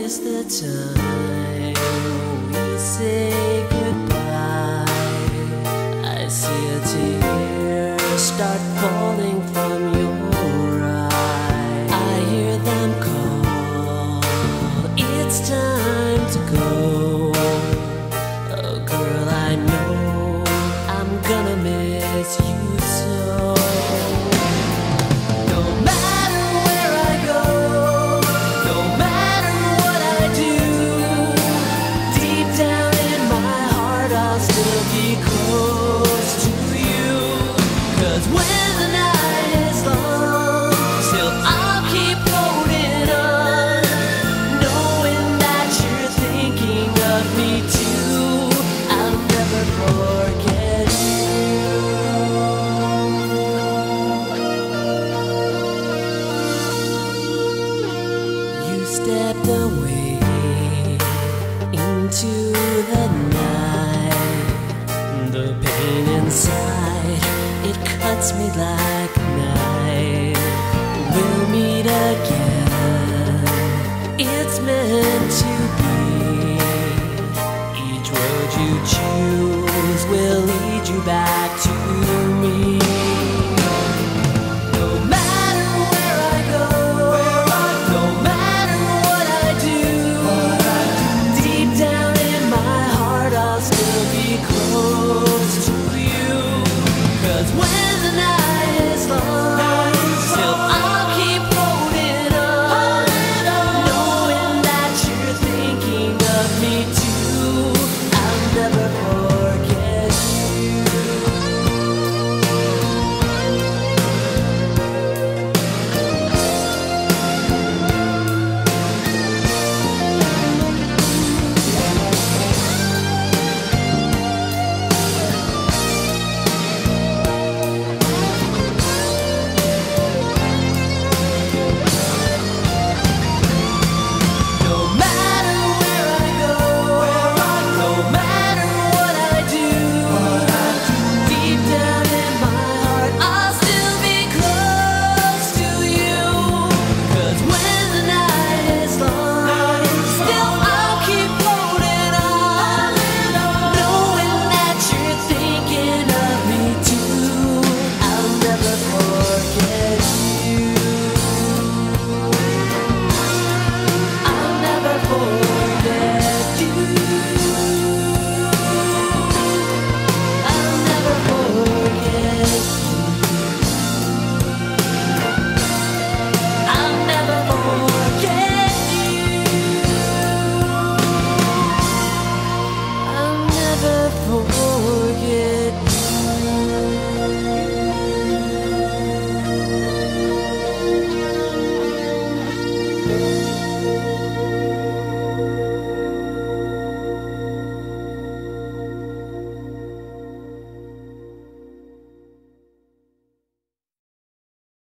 is the time we say goodbye. I see a tear start falling from your eye. I hear them call, it's time to go. Oh girl, I know I'm gonna miss you so. When the night is long, still I'll keep holding on, knowing that you're thinking of me too. I'll never forget you. You stepped away into the night, the pain inside, it cuts me like a knife. We'll meet again, it's meant to be. Each road you choose will lead you back to me. No matter where I go, no matter what I do, deep down in my heart I'll still be close to you. 'Cause when the night is long, still I'll keep holding on, knowing that you're thinking of me too. I'll never forget you. For